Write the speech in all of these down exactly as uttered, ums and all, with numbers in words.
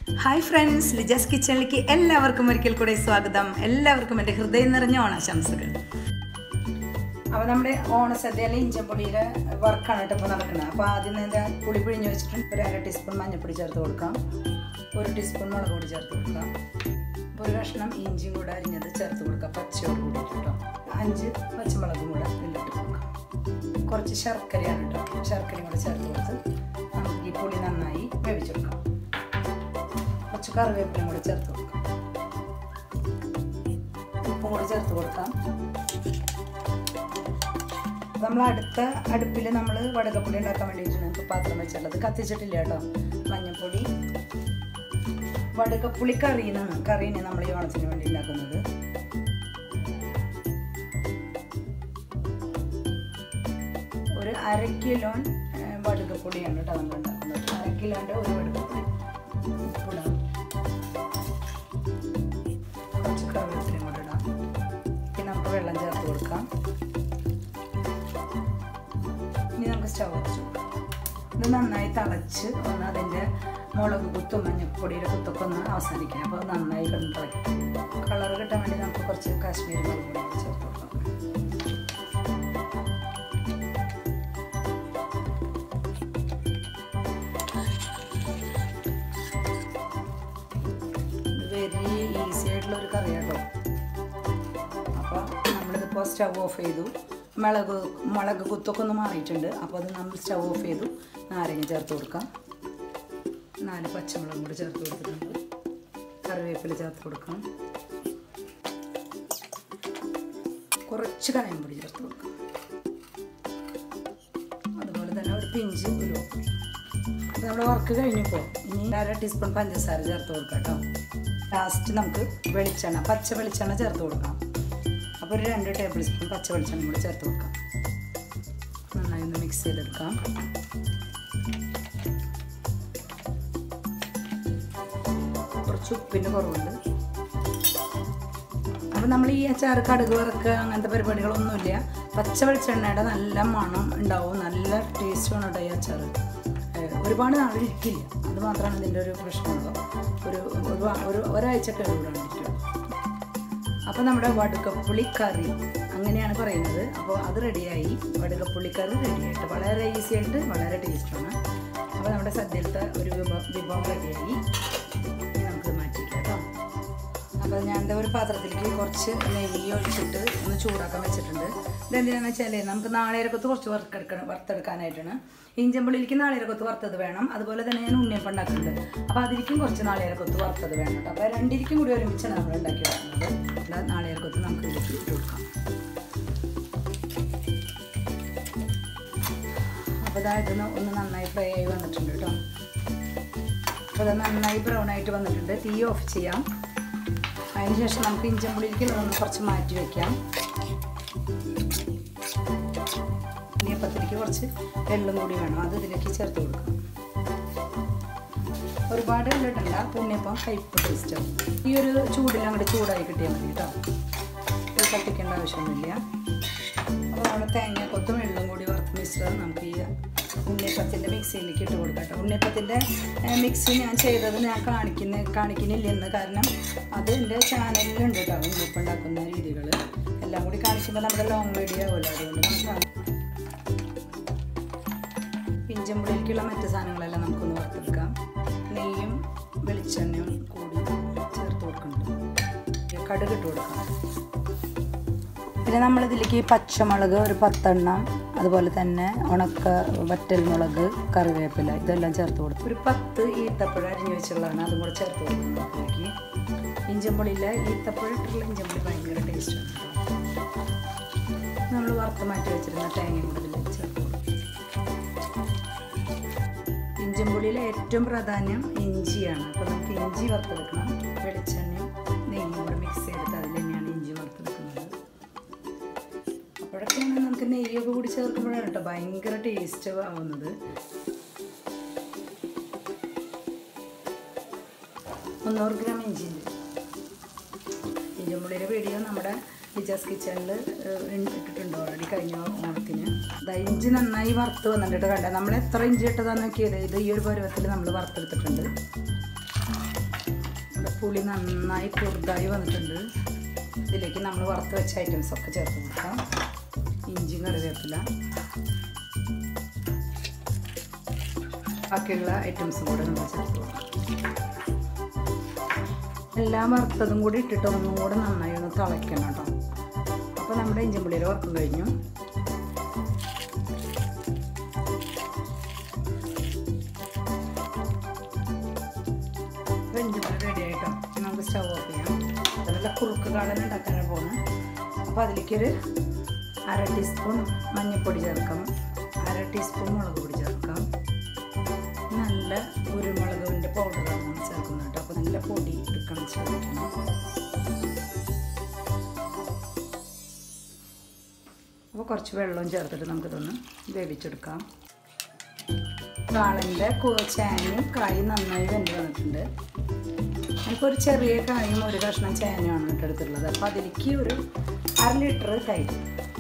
Hi friends, Lija's കിച്ചണിലേക്ക് എല്ലാവർക്കും ഒരിക്കൽ കൂടെ സ്വാഗതം. എല്ലാവർക്കും എൻ്റെ ഹൃദയം നിറഞ്ഞ ഓണാശംസകൾ. അപ്പോൾ നമ്മുടെ ഓണസദ്യയിലെ ഇഞ്ചപ്പൊടിയുടെ വർക്കാണ് കേട്ടോ ഇപ്പോൾ നടക്കുന്നത്. അപ്പോൾ ആദ്യം തന്നെ പുളി പിഴിഞ്ഞ് വെച്ചിട്ടുണ്ട്. ഒരു അര ടീസ്പൂൺ മഞ്ഞൾപ്പൊടി ചേർത്ത് കൊടുക്കാം, ഒരു ടീസ്പൂൺ മുളക് പൊടി ചേർത്ത് കൊടുക്കാം, ഒരു കഷ്ണം ഇഞ്ചിയും കൂടെ അരിഞ്ഞത് ചേർത്ത് കൊടുക്കാം പച്ചയോട് കൂടിയിട്ട് കേട്ടോ. അഞ്ച് പച്ചമുളകും കൂടെ ഇതിലിട്ട് കൊടുക്കാം. കുറച്ച് ശർക്കരയാണ് കേട്ടോ, ശർക്കരയും കൂടെ ചേർത്ത് കൊടുത്ത് നമുക്ക് ഈ പുളി നന്നായി വേവിച്ചെടുക്കാം. കുറച്ച് കറിവേപ്പിലയും കൂടെ ചേർത്ത് കൊടുക്കാം, ഉപ്പും കൂടെ ചേർത്ത് കൊടുക്കാം. നമ്മൾ അടുത്ത അടുപ്പിൽ നമ്മൾ വടകപ്പൊടി ഉണ്ടാക്കാൻ വേണ്ടിയിട്ടാണ് ഇപ്പോൾ പാത്രം വെച്ചുള്ളത്. കത്തിച്ചിട്ടില്ല കേട്ടോ. മഞ്ഞൾപ്പൊടി, വടകപ്പുളി കറിയെന്നാണ് കറീനെ നമ്മൾ ഈ ഓണത്തിന് വേണ്ടി ഉണ്ടാക്കുന്നത്. ഒരു അര കിലോ വടകപ്പൊടിയാണ് കേട്ടോ നമ്മൾ ഉണ്ടാക്കുന്നത്. അര കിലോൻ്റെ ഒരു വടകപ്പൊടി. ഉപ്പിടാം, കുറച്ച് കറിവേപ്പിലയും കൂടെ ഇടാം. പിന്നെ നമുക്ക് വെള്ളം ചേർത്ത് കൊടുക്കാം. ഇനി നമുക്ക് സ്റ്റൗ വെച്ച് കൊടുക്കാം. ഇത് നന്നായി തിളച്ച് ഒന്ന് അതിൻ്റെ മുളക് കുത്തും മഞ്ഞപ്പൊടിയുടെ കുത്തൊക്കെ ഒന്ന് അവസാനിക്കണം. അപ്പോൾ നന്നായി കിടന്ന് തിളയ്ക്കും. കളർ കിട്ടാൻ വേണ്ടി നമുക്ക് കുറച്ച് കാശ്മീരി മുളക് പൊടി ചേർത്ത് കൊടുക്കാം. വെരി ഈസി ആയിട്ടുള്ളൊരു കറി കേട്ടോ. അപ്പോൾ നമ്മളിതിപ്പോൾ സ്റ്റൗ ഓഫ് ചെയ്തു. മുളക് മുളക് കുത്തൊക്കെ ഒന്ന് മാറിയിട്ടുണ്ട്. അപ്പോൾ അത് നമ്മൾ സ്റ്റൗ ഓഫ് ചെയ്തു. നാരങ്ങ ചേർത്ത് കൊടുക്കാം. നാല് പച്ചമുളകും കൂടി ചേർത്ത് കൊടുത്തിട്ടുണ്ട്. കറിവേപ്പില ചേർത്ത് കൊടുക്കാം. കുറച്ച് കായം പൊടി ചേർത്ത് കൊടുക്കാം. അതുപോലെ തന്നെ ഒരു പിഞ്ച് ഉലുവ. അപ്പോൾ നമ്മുടെ വർക്ക് കഴിഞ്ഞപ്പോൾ ഇനി അര ടീസ്പൂൺ പഞ്ചസാര ചേർത്ത് കൊടുക്കാം കേട്ടോ. ലാസ്റ്റ് നമുക്ക് വെളിച്ചെണ്ണ, പച്ച വെളിച്ചെണ്ണ ചേർത്ത് കൊടുക്കാം. അപ്പോൾ ഒരു രണ്ട് ടേബിൾ സ്പൂൺ പച്ച വെളിച്ചെണ്ണ കൂടി ചേർത്ത് കൊടുക്കാം. നന്നായി ഒന്ന് മിക്സ് ചെയ്തെടുക്കാം. കുറച്ച് ഉപ്പിൻ്റെ കുറവുണ്ട്. അപ്പോൾ നമ്മൾ ഈ അച്ചാർ കടുക് വറുക്കുക അങ്ങനത്തെ പരിപാടികളൊന്നുമില്ല. പച്ച വെളിച്ചെണ്ണയുടെ നല്ല മണം ഉണ്ടാവും, നല്ല ടേസ്റ്റുമാണ് കേട്ടോ ഈ അച്ചാർ. ഒരുപാട് നാളിരിക്കില്ല, അത് മാത്രമാണ് ഇതിൻ്റെ ഒരു പ്രശ്നമുള്ളൂ. ഒരു ഒരു ഒരാഴ്ച കഴിവിടാണ് ഇരിക്കും. അപ്പോൾ നമ്മുടെ വടുകപ്പുളി കറി അങ്ങനെയാണ് പറയുന്നത്. അപ്പോൾ അത് റെഡിയായി. വടുകപ്പുളി കറി റെഡിയായിട്ട് വളരെ ഈസി ആയിട്ട് വളരെ ടേസ്റ്റാണ്. അപ്പോൾ നമ്മുടെ സദ്യയിലത്തെ ഒരു വിഭവം വിഭവം റെഡിയായി. ഇനി നമുക്ക് മാറ്റിക്കാം കേട്ടോ. അപ്പോൾ ഞാൻ എന്താ ഒരു പാത്രത്തിലേക്ക് കുറച്ച് നെയ്യ് ഒഴിച്ചിട്ട് ഒന്ന് ചൂടാക്കാൻ വെച്ചിട്ടുണ്ട്. ഇതെന്തിനാണെന്ന് വെച്ചാൽ നമുക്ക് നാളികേരക്കൊത്ത് കുറച്ച് വറുത്തെടുക്കണം വറുത്തെടുക്കാനായിട്ടാണ്. ഇഞ്ചമ്പുള്ളിലേക്ക് നാളികേരക്കൊത്ത് വറുത്തത് വേണം. അതുപോലെ തന്നെ ഞാൻ ഉണ്ണിയപ്പം ഉണ്ടാക്കുന്നുണ്ട്. അപ്പോൾ അതിലേക്കും കുറച്ച് നാളികേരക്കൊത്ത് വറുത്തത് വേണം കേട്ടോ. അപ്പോൾ രണ്ടിരിക്കും കൂടി ഒരുമിച്ചാണ് നമ്മൾ ഉണ്ടാക്കി വെക്കുന്നത്. നാളികേരക്കൊത്ത് നമുക്ക് ഇതിലേക്ക് ഇട്ട് കൊടുക്കാം. അപ്പോൾ അതായത് ഒന്ന് നന്നായി ഫ്രൈ ആയി വന്നിട്ടുണ്ട് കേട്ടോ. അപ്പോൾ അത് നന്നായി ബ്രൗൺ ആയിട്ട് വന്നിട്ടുണ്ട്. തീ ഓഫ് ചെയ്യാം. അതിന് ശേഷം നമുക്ക് ഇഞ്ചമ്പുള്ളിലേക്ക് ഒന്ന് കുറച്ച് മാറ്റി വയ്ക്കാം. ഉണ്ണിയപ്പത്തിലേക്ക് കുറച്ച് വെള്ളം കൂടി വേണം, അത് ഇതിലേക്ക് ചേർത്ത് കൊടുക്കാം. ഒരുപാട് വെള്ളം ഇട്ടണ്ട, ഉണ്ണിയപ്പം കയ്പ്പ് ടേസ്റ്റാവും. ഈ ഒരു ചൂടിൽ അങ്ങോട്ട് ചൂടായി കിട്ടിയാൽ മതി കേട്ടോ. ഇത് കത്തിക്കേണ്ട ആവശ്യമൊന്നുമില്ല. അപ്പോൾ നമ്മുടെ തേങ്ങക്കൊത്തും വെള്ളം കൂടി വറുത്ത് മിശ്രിതം നമുക്ക് ഈ ഉണ്ണിയപ്പത്തിൻ്റെ മിക്സിയിലേക്ക് ഇട്ട് കൊടുക്കാം കേട്ടോ. ഉണ്ണിയപ്പത്തിൻ്റെ മിക്സി ഞാൻ ചെയ്തത് ഞാൻ കാണിക്കുന്ന കാണിക്കുന്നില്ലെന്ന് കാരണം അത് എൻ്റെ ചാനലിലുണ്ട് കേട്ടോ. ഉണ്ണിയപ്പം ഉണ്ടാക്കുന്ന രീതികൾ എല്ലാം കൂടി കാണിക്കുമ്പോൾ നമ്മുടെ ലോങ് വീഡിയോ ആവുമല്ലോ, അതുകൊണ്ട് നമുക്ക് ഇഞ്ചമ്പുള്ളിലേക്കുള്ള മറ്റ് സാധനങ്ങളെല്ലാം നമുക്കൊന്ന് വറുത്തെടുക്കാം. നെയ്യും വെളിച്ചെണ്ണയും കൂടി ചേർത്ത് കൊടുക്കുന്നുണ്ട്. കടുക് ഇട്ട് കൊടുക്കാം. പിന്നെ നമ്മളിതിലേക്ക് പച്ചമുളക് ഒരു പത്തെണ്ണം, അതുപോലെ തന്നെ ഉണക്ക വറ്റൽമുളക്, കറിവേപ്പില ഇതെല്ലാം ചേർത്ത് കൊടുത്തു. ഒരു പത്ത് ഈത്തപ്പഴം അരിഞ്ഞ് വെച്ചുള്ളതാണ്, അതും കൂടെ ചേർത്ത് കൊടുക്കുന്നത്. അതിലേക്ക് ഇഞ്ചമ്പുള്ളിയിലെ ഈത്തപ്പഴം ഇട്ടുള്ള ഇഞ്ചമ്പുള്ളി ഭയങ്കര ടേസ്റ്റാണ്. നമ്മൾ വറുത്ത് മാറ്റി വെച്ചിരുന്ന തേങ്ങയും കൂടെ ഇതിലേക്ക് ചേർത്ത് കൊടുക്കും. ഇഞ്ചമ്പുള്ളിയിലെ ഏറ്റവും പ്രാധാന്യം ഇഞ്ചിയാണ്. അപ്പോൾ നമുക്ക് ഇഞ്ചി വറുത്തെടുക്കണം. വെളിച്ചെണ്ണയും നെയ്യും കൂടെ മിക്സ് ചെയ്തിട്ട് അതിൽ തന്നെയാണ് ഇഞ്ചി വറുത്തെടുക്കുന്നത്. അപ്പോഴൊക്കെയാണ് നമുക്ക് നെയ്യൊക്കെ കൂടി ചേർക്കുമ്പോഴാണ് കേട്ടോ ഭയങ്കര ടേസ്റ്റ് ആവുന്നത്. മുന്നൂറ് ഗ്രാം ഇഞ്ചി ഉണ്ട്. ഇഞ്ചമ്പുള്ളിയുടെ വീഡിയോ നമ്മുടെ ലിജാസ് കിച്ചണിൽ ഇട്ടിട്ടുണ്ട് ഓൾറെഡി കഴിഞ്ഞ ഓണത്തിന്. ഇഞ്ചി നന്നായി വറുത്ത് വന്നിട്ട് കണ്ട നമ്മൾ എത്ര ഇഞ്ചി ഇട്ടതാന്ന് നോക്കിയത്. ഇത് ഈ ഒരു പരുവത്തിൽ നമ്മൾ വറുത്തെടുത്തിട്ടുണ്ട്. പുളി നന്നായി കുറുതായി വന്നിട്ടുണ്ട്. ഇതിലേക്ക് നമ്മൾ വറുത്ത് വെച്ച ഐറ്റംസൊക്കെ ചേർത്ത് കൊടുക്കാം. ഇഞ്ചി, കറിവേപ്പില, ബാക്കിയുള്ള ഐറ്റംസും കൂടെ നമ്മൾ ചേർത്ത് കൊടുക്കാം. എല്ലാം വറുത്തതും കൂടി ഇട്ടിട്ട് ഒന്നും കൂടെ നന്നായി ഒന്ന് തിളയ്ക്കണം കേട്ടോ. അപ്പോൾ നമ്മുടെ ഇഞ്ചി പുളിയിൽ വറുക്കും കഴിഞ്ഞു. ഇഞ്ചി പുളി റെഡി ആയിട്ടോ. നമുക്ക് സ്റ്റവ് ഓഫ് ചെയ്യാം. നല്ല കുറുക്ക് കാളൻ ഉണ്ടാക്കാനാണ് പോകുന്നത്. അപ്പോൾ അതിലേക്കൊരു അര ടീസ്പൂൺ മഞ്ഞൾപ്പൊടി ചേർക്കാം, അര ടീസ്പൂൺ മുളക് പൊടി ചേർക്കാം. നല്ല കുരുമുളകിൻ്റെ പൗഡറാണ് ചേർക്കുന്നത് കേട്ടോ. അപ്പോൾ നല്ല പൊടി എടുക്കണം, ചേർക്കണം. അപ്പോൾ കുറച്ച് വെള്ളം ചേർത്തിട്ട് നമുക്കിതൊന്ന് വേവിച്ചെടുക്കാം. കാളൻ്റെ ചേനയും കായും നന്നായി വെന്ത് വന്നിട്ടുണ്ട്. എനിക്കൊരു ചെറിയ കായും ഒരു കഷ്ണം ചേനയാണ് കേട്ടോ എടുത്തിട്ടുള്ളത്. അപ്പോൾ അതിലേക്ക് ഒരു അര ലിറ്റർ തൈര്,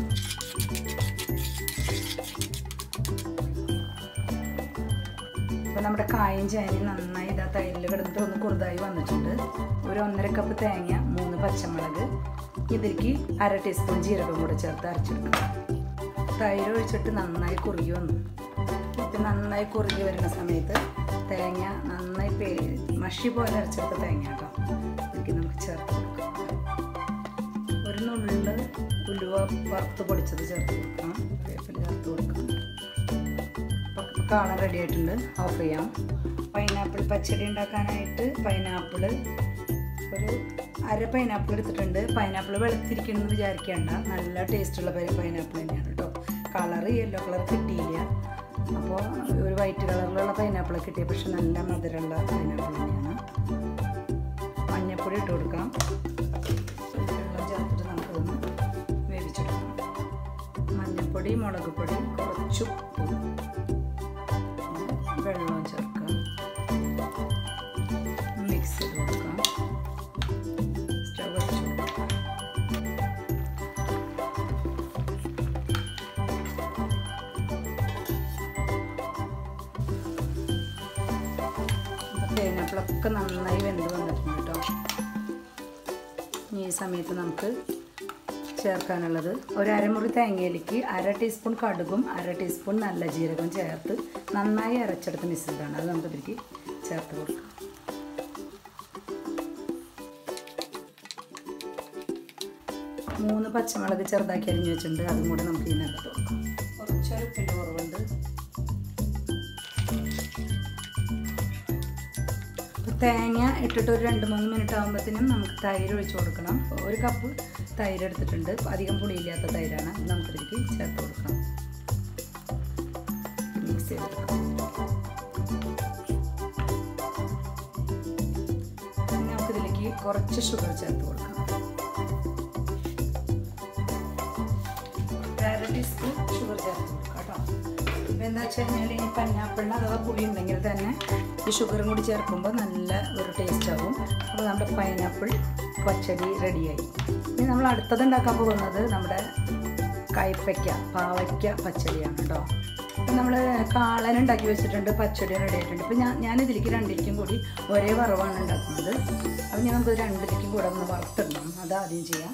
അപ്പോൾ നമ്മുടെ കായും ചേനയും നന്നായി ഇതാ തൈരിൽ കിടന്നിട്ട് ഒന്ന് കുറുതായി വന്നിട്ടുണ്ട്. ഒരു ഒന്നര കപ്പ് തേങ്ങ, മൂന്ന് പച്ചമുളക്, ഇതിലേക്ക് അര ടീസ്പൂൺ ജീരകം കൂടെ ചേർത്ത് അരച്ചെടുക്കാം. തൈര് ഒഴിച്ചിട്ട് നന്നായി കുറുകി വന്നു. ഇപ്പം നന്നായി കുറുകി വരുന്ന സമയത്ത് തേങ്ങ നന്നായി പേ മഷി പോലെ അരച്ചെടുത്ത തേങ്ങ കേട്ടോ ഇതിലേക്ക് നമുക്ക് ചേർത്ത് കൊടുക്കാം. ഒരു നുള്ളിൽ ഉലുവ വറുത്ത് പൊടിച്ചത് ചേർത്ത് കൊടുക്കാം, വേപ്പില ചേർത്ത് കൊടുക്കാം. അപ്പോൾ കാള റെഡി ആയിട്ടുണ്ട്. ഓഫ് ചെയ്യാം. പൈനാപ്പിൾ പച്ചടി ഉണ്ടാക്കാനായിട്ട് പൈനാപ്പിൾ ഒരു അര പൈനാപ്പിൾ എടുത്തിട്ടുണ്ട്. പൈനാപ്പിൾ വെളുത്തിരിക്കണമെന്ന് വിചാരിക്കേണ്ട, നല്ല ടേസ്റ്റുള്ള പൈനാപ്പിൾ തന്നെയാണ് കേട്ടോ. കളറ് യെല്ലോ കളർ കിട്ടിയില്ല. അപ്പോൾ ഒരു വൈറ്റ് കളറിലുള്ള പൈനാപ്പിൾ കിട്ടിയ, പക്ഷെ നല്ല മധുരമുള്ള പൈനാപ്പിൾ തന്നെയാണ്. മഞ്ഞൾപ്പൊടി ഇട്ട് കൊടുക്കാം. വെള്ളം ചേർത്തിട്ട് നമുക്കൊന്ന് വേവിച്ചെടുക്കാം. മഞ്ഞൾപ്പൊടി, മുളക് പൊടി, കുറച്ച് ഉപ്പ്, വെള്ളം ചേർക്കാം. മിക്സ് ചെയ്ത് കൊടുക്കാം. സ്റ്റവ് വെച്ച് കൊടുക്കാം. പൈനാപ്പിളൊക്കെ നന്നായി വെന്ത് വന്നിട്ടുണ്ട് കേട്ടോ. ഈ സമയത്ത് നമുക്ക് ചേർക്കാനുള്ളത് ഒരു അരമുറി തേങ്ങയിലേക്ക് അര ടീസ്പൂൺ കടുകും അര ടീസ്പൂൺ നല്ല ജീരകവും ചേർത്ത് നന്നായി അരച്ചെടുത്ത മിശ്രിതമാണ്. അത് നമുക്ക് ഇതിലേക്ക് ചേർത്ത് കൊടുക്കാം. മൂന്ന് പച്ചമുളക് ചെറുതാക്കി അരിഞ്ഞ് വെച്ചിട്ടുണ്ട്, അതും കൂടെ നമുക്ക് ഇതിനകത്ത് കൊടുക്കാം. കുറച്ചൊരു ഉപ്പിൻ്റെ കുറവുണ്ട്. തേങ്ങ ഇട്ടിട്ട് ഒരു രണ്ട് മൂന്ന് മിനിറ്റ് ആകുമ്പോഴത്തേനും നമുക്ക് തൈര് ഒഴിച്ച് കൊടുക്കണം. ഒരു കപ്പ് തൈര് എടുത്തിട്ടുണ്ട്. അധികം പുളിയില്ലാത്ത തൈരാണ്. നമുക്കിതിലേക്ക് ചേർത്ത് കൊടുക്കണം. മിക്സ് ചെയ്തെടുക്കാം. നമുക്കിതിലേക്ക് കുറച്ച് ഷുഗർ ചേർത്ത് കൊടുക്കാം. അര ടീസ്പൂൺ ഷുഗർ ചേർത്ത് കൊടുക്കാം കേട്ടോ. ഇപ്പോൾ എന്താ വെച്ച് കഴിഞ്ഞാൽ ഈ പൈനാപ്പിളിന് അഥവാ പുളി ഉണ്ടെങ്കിൽ തന്നെ ഈ ഷുഗറും കൂടി ചേർക്കുമ്പോൾ നല്ല ഒരു ടേസ്റ്റ് ആകും. അപ്പോൾ നമ്മുടെ പൈനാപ്പിൾ പച്ചടി റെഡിയായി. ഇനി നമ്മൾ അടുത്തത് ഉണ്ടാക്കാൻ പോകുന്നത് നമ്മുടെ കയ്പ്പയ്ക്ക പാവയ്ക്ക പച്ചടിയാണ് കേട്ടോ. അപ്പം നമ്മൾ കാളൻ ഉണ്ടാക്കി വെച്ചിട്ടുണ്ട്, പച്ചടി റെഡി ആയിട്ടുണ്ട്. ഇപ്പം ഞാൻ ഞാനിതിലേക്ക് രണ്ടിലേക്കും കൂടി ഒരേ വറവാണ് ഉണ്ടാക്കുന്നത്. അപ്പം ഞാൻ നമുക്ക് രണ്ടിലേക്കും കൂടെ ഒന്ന് വറുത്തിടണം. അതാദ്യം ചെയ്യാം.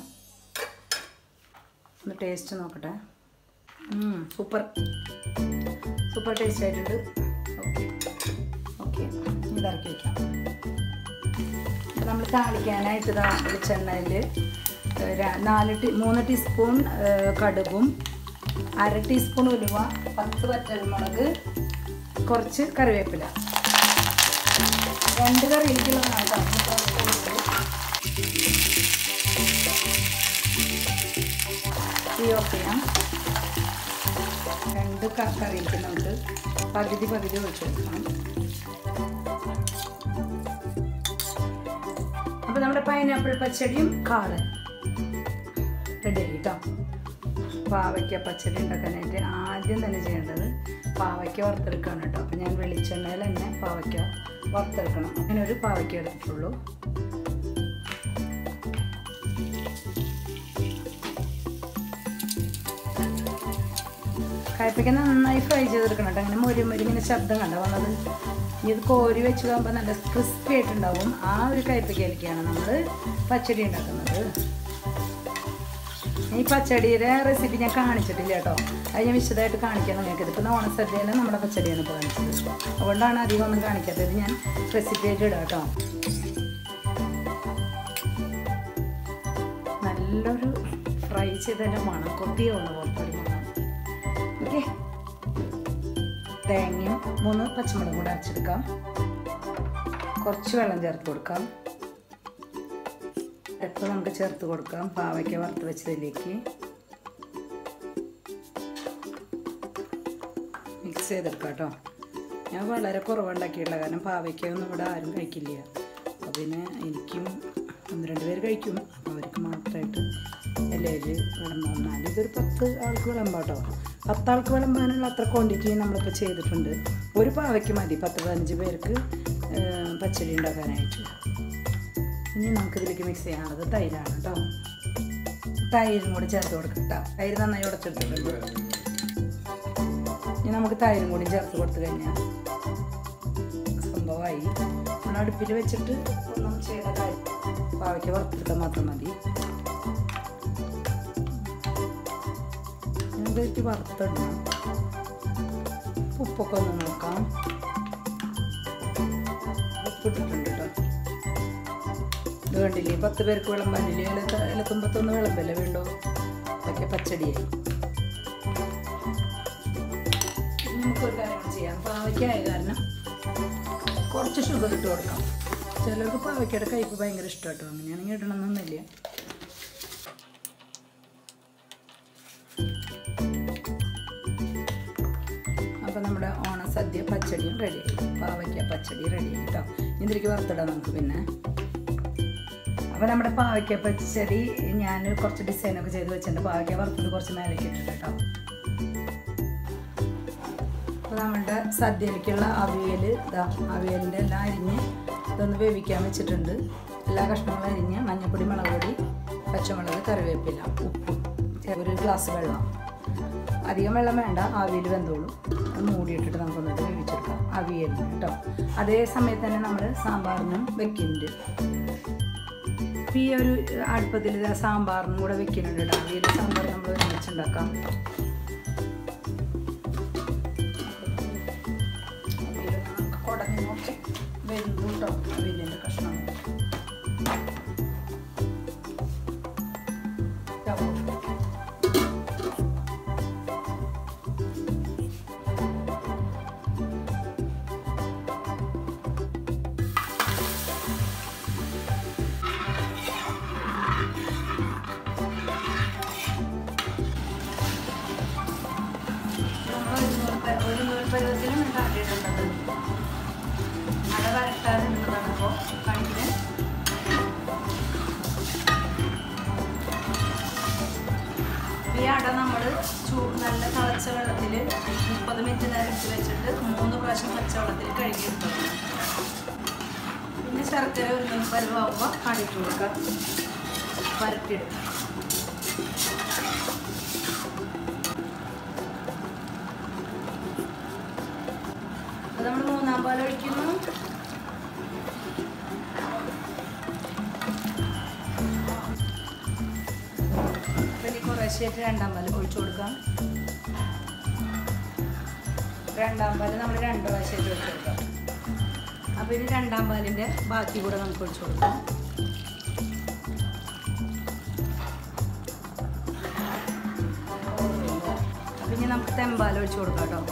ഒന്ന് ടേസ്റ്റ് നോക്കട്ടെ. സൂപ്പർ സൂപ്പർ ടേസ്റ്റ് ആയിട്ടുണ്ട്. ഓക്കെ ഓക്കെ ഇതാക്കി വയ്ക്കാം. നമ്മൾ താളിക്കാനായിട്ട് ഇതാ വെളിച്ചെണ്ണയിൽ നാല് ടീ മൂന്ന് ടീസ്പൂൺ കടുകും അര ടീസ്പൂൺ ഉലുവ, പത്ത് വറ്റൽമുളക്, കുറച്ച് കറിവേപ്പില, രണ്ട് കറിയിലേക്കുള്ളതാണ് കേട്ടോ. തീ ഓഫ് ചെയ്യാം. രണ്ട് കറിയിലേക്ക് നമുക്ക് പകുതി പകുതി ഒഴിച്ച് കൊടുക്കണം. അപ്പോൾ നമ്മുടെ പൈനാപ്പിൾ പച്ചടിയും കാളൻ റെഡി ആയി കേട്ടോ. പാവയ്ക്ക പച്ചടി ഉണ്ടാക്കാനായിട്ട് ആദ്യം തന്നെ ചെയ്യേണ്ടത് പാവയ്ക്ക വറുത്തെടുക്കുകയാണ് കേട്ടോ. അപ്പോൾ ഞാൻ വെളിച്ചെണ്ണയിൽ തന്നെ പാവയ്ക്ക വറുത്തെടുക്കണം. അങ്ങനെ ഒരു പാവയ്ക്ക എടുത്തിട്ടുള്ളൂ. കയ്പ്പയ്ക്ക നന്നായി ഫ്രൈ ചെയ്തെടുക്കണം കേട്ടോ. അങ്ങനെ മൊരി മൊരി ഇങ്ങനെ ശബ്ദം കണ്ടോ വന്നത്. ഇനി ഇത് കോരി വെച്ച് കഴിയുമ്പോൾ നല്ല ക്രിസ്പി ആയിട്ടുണ്ടാവും. ആ ഒരു കയ്പ്പയ്ക്കയിലേക്കാണ് നമ്മൾ പച്ചടി ഉണ്ടാക്കുന്നത്. ഈ പച്ചടിയുടെ റെസിപ്പി ഞാൻ കാണിച്ചിട്ടില്ല കേട്ടോ. അത് ഞാൻ വിശദമായിട്ട് കാണിക്കാൻ നിങ്ങൾക്ക്. ഇതിപ്പോൾ ഓണസദ്യയിൽ നമ്മുടെ പച്ചടിയാണ് ഇപ്പോൾ കാണിച്ചത്. അതുകൊണ്ടാണ് അധികം ഒന്നും കാണിക്കാത്തത്. ഞാൻ റെസിപ്പി ആയിട്ട് ഇടാം കേട്ടോ. നല്ലൊരു ഫ്രൈ ചെയ്തതിൻ്റെ മണം കൊത്തിയുള്ള പുറത്തൊരു മണം. ഓക്കെ, തേങ്ങയും മൂന്ന് പച്ചമുളകും കൂടെ അരച്ചെടുക്കാം. കുറച്ച് വെള്ളം ചേർത്ത് കൊടുക്കാം. ഇപ്പോൾ നമുക്ക് ചേർത്ത് കൊടുക്കാം പാവയ്ക്ക വറുത്ത് വെച്ചതിലേക്ക്. മിക്സ് ചെയ്തെടുക്കാം കേട്ടോ. ഞാൻ വളരെ കുറവുണ്ടാക്കിയിട്ടുള്ള കാരണം പാവയ്ക്കൊന്നും ഇവിടെ ആരും കഴിക്കില്ല. അപ്പോൾ പിന്നെ എനിക്കും ഒന്ന് രണ്ട് പേര് കഴിക്കും. അപ്പോൾ അവർക്ക് മാത്രമായിട്ട് എല്ലാവരും വിളമ്പാം. എന്നാലും ഇതൊരു പത്ത് ആൾക്ക് വിളമ്പാം കേട്ടോ. പത്താൾക്ക് വിളമ്പാനുള്ള അത്ര ക്വാണ്ടിറ്റി നമ്മളിപ്പോൾ ചെയ്തിട്ടുണ്ട്. ഒരു പാവയ്ക്ക് മതി പത്ത് പതിനഞ്ച് പേർക്ക് പച്ചടി ഉണ്ടാക്കാനായിട്ട്. ഇനി നമുക്കിതിലേക്ക് മിക്സ് ചെയ്യാനുള്ളത് തൈരാണ് കേട്ടോ. തൈരും കൂടി ചേർത്ത് കൊടുക്കാം കേട്ടോ. തൈര് നന്നായി ഉടച്ചെടുത്തിട്ടുണ്ട്. ഇനി നമുക്ക് തൈരും കൂടി ചേർത്ത് കൊടുത്തു കഴിഞ്ഞാൽ സംഭവമായി. നമ്മൾ അടുപ്പിൽ വെച്ചിട്ട് ഒന്നും ചെയ്ത കാര്യം പാവയ്ക്ക് വറുത്തെടുത്താൽ മാത്രം മതി. ഇതിലേക്ക് വറുത്തിടണം. ഉപ്പൊക്കെ ഒന്ന് നോക്കാം. ഉപ്പിട്ടിട്ടുണ്ട് കേട്ടോ. ഇത് കണ്ടില്ലേ, പത്ത് പേർക്ക് വിളമ്പാനില്ലേ? ഇല ഇലത്തുമ്പത്തൊന്ന് വിളമ്പല്ലേ വേണ്ടോ? അതൊക്കെ പച്ചടിയായി. നമുക്കൊരു കാര്യം ചെയ്യാം. പാവയ്ക്കായ കാരണം കുറച്ച് ഷുഗർ ഇട്ട് കൊടുക്കാം. ചിലർക്ക് പാവയ്ക്കയുടെ കയ്പ്പ് ഭയങ്കര ഇഷ്ടം കേട്ടോ. അങ്ങനെയാണെങ്കിൽ ഇടണമെന്നൊന്നുമില്ല. അപ്പോൾ നമ്മുടെ ഓണസദ്യ പച്ചടിയും റെഡിയായി. പാവയ്ക്ക പച്ചടി റെഡിയായി കേട്ടോ. ഇതിലേക്ക് വറുത്തിടാം നമുക്ക്. പിന്നെ അപ്പോൾ നമ്മുടെ പാവയ്ക്ക പച്ചടി ഞാൻ കുറച്ച് ഡിസൈനൊക്കെ ചെയ്ത് വെച്ചിട്ടുണ്ട്. പാവയ്ക്ക വറുത്തത് കുറച്ച് മേലേക്ക് ഇട്ടിട്ട് കേട്ടോ. അപ്പോൾ നമ്മുടെ സദ്യയിലേക്കുള്ള അവിയൽ ഇതാ. അവിയലിൻ്റെ എല്ലാം അരിഞ്ഞ് ഇതൊന്ന് വേവിക്കാൻ വെച്ചിട്ടുണ്ട്. എല്ലാ കഷ്ണങ്ങളും അരിഞ്ഞ് മഞ്ഞൾപ്പൊടി, മുളക് പൊടി, പച്ചമുളക്, കറിവേപ്പില, ഉപ്പ്, ഒരു ഗ്ലാസ് വെള്ളം. അധികം വെള്ളം വേണ്ട, അവിയൽ വെന്തോളും. അത് മൂടിയിട്ടിട്ട് നമുക്കൊന്നിട്ട് വേവിച്ചെടുക്കാം അവിയലിന് കേട്ടോ. അതേ സമയത്ത് തന്നെ നമ്മൾ സാമ്പാറിനും വെക്കുന്നുണ്ട്. ഇപ്പം ഈ ഒരു അടുപ്പത്തിൽ സാമ്പാറിനും കൂടെ വെക്കുന്നുണ്ട് കേട്ടോ. അവിയൽ സാമ്പാർ നമ്മൾ ഒരുമിച്ചുണ്ടാക്കാം. കുടഞ്ഞൊക്കെ വെന്തു കേട്ടോ അവിയലിൻ്റെ കഷ്ണം. ഒരു നൂൽപ്പരുവത്തിലും ഉണ്ടാക്കിയിട്ടുണ്ടത്. അട വരട്ടാതെ നിൽക്കുന്നപ്പോൾ കണിക്കിന് ഈ അട നമ്മൾ ചൂട് നല്ല തിളച്ച വെള്ളത്തിൽ മുപ്പത് മിനിറ്റ് നേരം ഇട്ട് വെച്ചിട്ട് മൂന്ന് പ്രാവശ്യം പച്ചവെള്ളത്തിൽ കഴുകിയെടുക്കും. പിന്നെ ശർക്കര ഒരു നൂൽപ്പരുവാകുമ്പോൾ കണിക്ക് കൊടുക്കാം, വരട്ടിയെടുക്കാം. നമ്മൾ മൂന്നാം പാൽ ഒഴിക്കുന്നു. പിന്നെ കുറേശ്ശായിട്ട് രണ്ടാം പാൽ ഒഴിച്ചു കൊടുക്കാം. രണ്ടാം പാൽ നമ്മൾ രണ്ട് പ്രാവശ്യമായിട്ട് ഒഴിച്ചു കൊടുക്കാം. അപ്പോൾ ഇനി രണ്ടാം പാലിൻ്റെ ബാക്കി കൂടെ നമുക്ക് ഒഴിച്ചു കൊടുക്കാം. അപ്പം ഇനി നമുക്ക് തെമ്പാൽ ഒഴിച്ചു കൊടുക്കാം കേട്ടോ.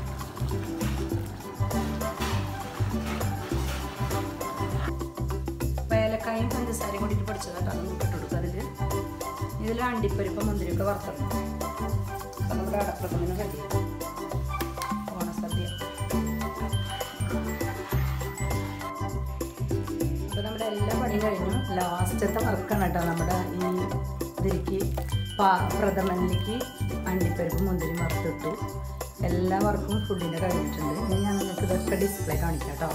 ഏലക്കായും പഞ്ചസാരയും കൂടിയിട്ട് പൊടിച്ചതാട്ടോ. അത് നമുക്ക് ഇട്ട് കൊടുക്കുക. അതിൽ ഇതിൽ അണ്ടിപ്പരിപ്പ് മുന്തിരിയൊക്കെ വറുത്തിടണം. അപ്പം നമ്മുടെ അടപ്രഥമന് റെഡിയാണ് ഓണസദ്യ. അപ്പോൾ നമ്മുടെ എല്ലാ പണിയും കഴിഞ്ഞു. ലാസ്റ്റത്തെ വർക്കാണ് കേട്ടോ നമ്മുടെ ഈ ഇതിലേക്ക് പാ പ്രഥമനിലേക്ക് അണ്ടിപ്പരിപ്പ് മുന്തിരി വറുത്തിട്ടു. എല്ലാ വർക്കും ഫുഡിൻ്റെ കഴിഞ്ഞിട്ടുണ്ട്. ഇനി ഞാൻ നിങ്ങൾക്ക് ഇതൊക്കെ ഡിസ്പ്ലേ കാണിക്കാം കേട്ടോ.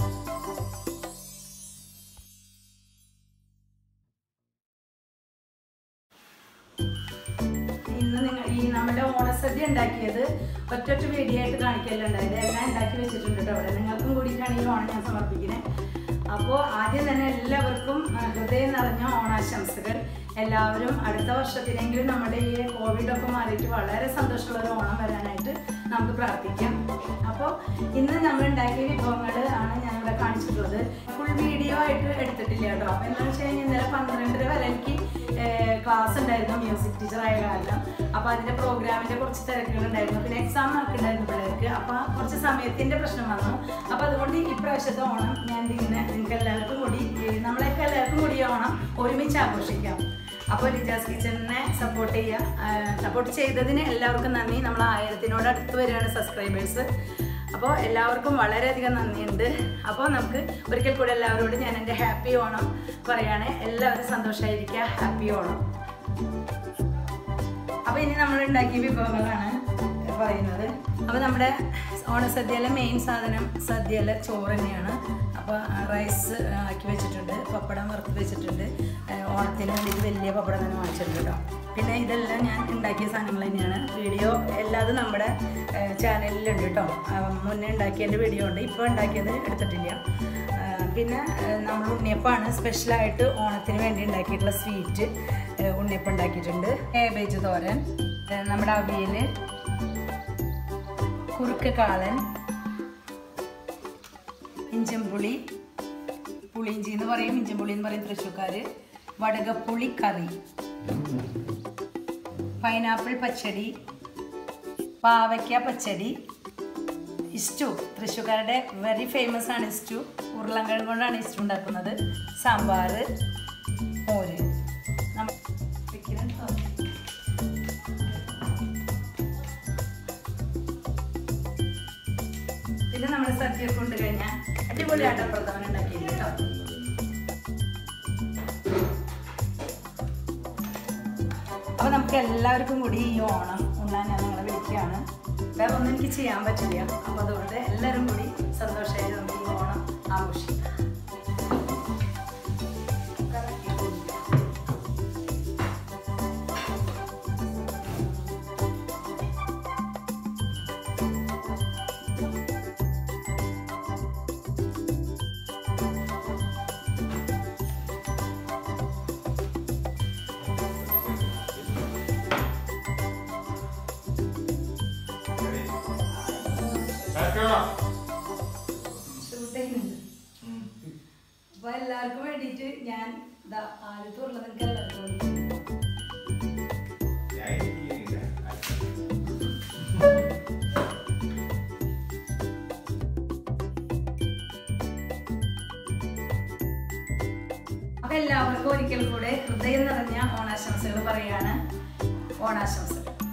ഇന്ന് നിങ്ങൾ ഈ നമ്മുടെ ഓണസദ്യ ഉണ്ടാക്കിയത് ഒറ്റൊറ്റ വീഡിയോ ആയിട്ട് കാണിക്കല്ല ഉണ്ടായത്. എല്ലാം ഉണ്ടാക്കി വെച്ചിട്ടുണ്ട് കേട്ടോ അവിടെ. നിങ്ങൾക്കും കൂടിയിട്ടാണ് ഈ ഓണം ഞാൻ സമർപ്പിക്കുന്നത്. അപ്പോൾ ആദ്യം തന്നെ എല്ലാവർക്കും ഹൃദയം നിറഞ്ഞ ഓണാശംസകൾ. എല്ലാവരും അടുത്ത വർഷത്തിനെങ്കിലും നമ്മുടെ ഈ കോവിഡൊക്കെ മാറിയിട്ട് വളരെ സന്തോഷമുള്ള ഒരു ഓണം വരാനായിട്ട് നമുക്ക് പ്രാർത്ഥിക്കാം. അപ്പോൾ ഇന്ന് നമ്മൾ ഉണ്ടാക്കിയ വിഭവങ്ങൾ ആണ് ഞാനിവിടെ കാണിച്ചിട്ടുള്ളത്. ഫുൾ വീഡിയോ ആയിട്ട് എടുത്തിട്ടില്ല കേട്ടോ. അപ്പോൾ എന്താണെന്ന് വെച്ച് കഴിഞ്ഞാൽ ഇന്നലെ പന്ത്രണ്ടര വരെ എനിക്ക് ക്ലാസ് ഉണ്ടായിരുന്നു, മ്യൂസിക് ടീച്ചർ ആയ കാരണം. അപ്പോൾ അതിൻ്റെ പ്രോഗ്രാമിൻ്റെ കുറച്ച് തിരക്കുകളുണ്ടായിരുന്നു, പിന്നെ എക്സാം നടക്കുന്നുണ്ടായിരുന്നു പിള്ളേർക്ക്. അപ്പോൾ കുറച്ച് സമയത്തിൻ്റെ പ്രശ്നം വന്നു. അപ്പോൾ അതുകൊണ്ട് ഇപ്രാവശ്യത്തെ ഓണം ഞാൻ ഇങ്ങനെ നിങ്ങൾക്ക് എല്ലാവർക്കും കൂടി നമ്മളെയൊക്കെ എല്ലാവർക്കും കൂടി ഓണം ഒരുമിച്ച് ആഘോഷിക്കാം. അപ്പോൾ ലിജാസ് കിച്ചണിനെ സപ്പോർട്ട് ചെയ്യുക. സപ്പോർട്ട് ചെയ്തതിന് എല്ലാവർക്കും നന്ദി. നമ്മൾ ആയിരത്തിനോട് അടുത്ത് വരികയാണ് സബ്സ്ക്രൈബേഴ്സ്. അപ്പോൾ എല്ലാവർക്കും വളരെയധികം നന്ദിയുണ്ട്. അപ്പോൾ നമുക്ക് ഒരിക്കൽ കൂടെ എല്ലാവരോടും ഞാൻ എൻ്റെ ഹാപ്പി ഓണം പറയുകയാണ്. എല്ലാവരും സന്തോഷമായിരിക്കുക. ഹാപ്പി ഓണം. അപ്പോൾ ഇനി നമ്മൾ ഉണ്ടാക്കിയ വിഭവങ്ങളാണ് പറയുന്നത്. അപ്പോൾ നമ്മുടെ ഓണസദ്യയിലെ മെയിൻ സാധനം സദ്യയിലെ ചോറ് തന്നെയാണ്. അപ്പോൾ റൈസ് ആക്കി വെച്ചിട്ടുണ്ട്, പപ്പടം വറുത്ത് വെച്ചിട്ടുണ്ട്. ഓണത്തിന് വേണ്ടിയിട്ട് വലിയ പപ്പടം തന്നെ വാങ്ങിച്ചിട്ടുണ്ട് കേട്ടോ. പിന്നെ ഇതെല്ലാം ഞാൻ ഉണ്ടാക്കിയ സാധനങ്ങൾ തന്നെയാണ്. വീഡിയോ എല്ലാതും നമ്മുടെ ചാനലിലുണ്ട് കേട്ടോ. മുന്നേ ഉണ്ടാക്കിയതിൻ്റെ വീഡിയോ ഉണ്ട്, ഇപ്പോൾ ഉണ്ടാക്കിയത് എടുത്തിട്ടില്ല. പിന്നെ നമ്മൾ ഉണ്ണിയപ്പമാണ് സ്പെഷ്യലായിട്ട് ഓണത്തിന് വേണ്ടി ഉണ്ടാക്കിയിട്ടുള്ള സ്വീറ്റ് ഉണ്ണിയപ്പം ഉണ്ടാക്കിയിട്ടുണ്ട്. കേബേജ് തോരൻ, നമ്മുടെ അവിയൽ, കുറുക്ക് കാളൻ, ഇഞ്ചമ്പുളി, പുളിയിഞ്ചി എന്ന് പറയും, ഇഞ്ചമ്പുളി എന്ന് പറയും തൃശ്ശൂർക്കാർ, വടകപ്പുളി കറി, പൈനാപ്പിൾ പച്ചടി, പാവയ്ക്ക പച്ചടി, ഇസ്റ്റു. തൃശ്ശൂർക്കാരുടെ വെരി ഫേമസ് ആണ് ഇസ്റ്റു. ഉരുളൻകിഴങ്ങ് കൊണ്ടാണ് ഇസ്റ്റു ഉണ്ടാക്കുന്നത്. സാമ്പാർ, മോര്. പിന്നെ നമ്മുടെ സദ്യ കൊണ്ട് കഴിഞ്ഞാൽ അടിപൊളിയായിട്ട് പ്രഥമൻ ഉണ്ടാക്കിയില്ല കേട്ടോ. അപ്പോൾ നമുക്ക് എല്ലാവർക്കും കൂടി ഈ ഓണം ഉണ്ണാൻ ഞാൻ നിങ്ങളെ വിളിക്കുകയാണ്. വേറെ ഒന്നും എനിക്ക് ചെയ്യാൻ പറ്റില്ല. അപ്പോൾ അതുകൊണ്ട് എല്ലാവരും കൂടി സന്തോഷമായിട്ട് നമുക്ക് ഈ ഓണം ആഘോഷിക്കാം. അപ്പൊ എല്ലാവർക്കും വേണ്ടിട്ട് ഞാൻ ആദ്യത്തുള്ളത് നിങ്ങൾക്ക് എല്ലാവർക്കും വേണ്ടിട്ട് അപ്പൊ എല്ലാവർക്കും ഒരിക്കൽ കൂടെ ഹൃദയം നിറഞ്ഞ ഓണാശംസകൾ പറയാണ്. ഓണാശംസകൾ.